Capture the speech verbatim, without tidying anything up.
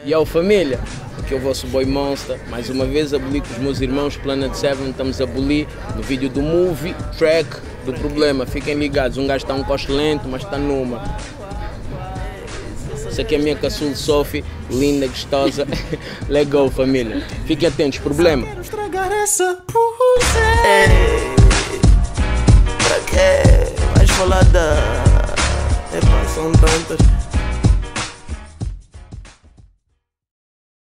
E ao família, aqui é o vosso Boy Monster, mais uma vez aboli com os meus irmãos Planet Seven, estamos a abolir no vídeo do movie, track do problema, fiquem ligados, um gajo está um coste lento, mas está numa. Essa aqui é a minha caçula Sophie, linda, gostosa, legal família, fiquem atentos, problema. Quero estragar essa pulseira. Pra quê? Vais falar da... Epa, são tantas.